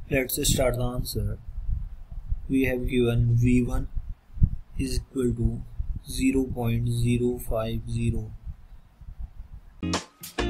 Let's start the answer. We have given V1 is equal to 0.050.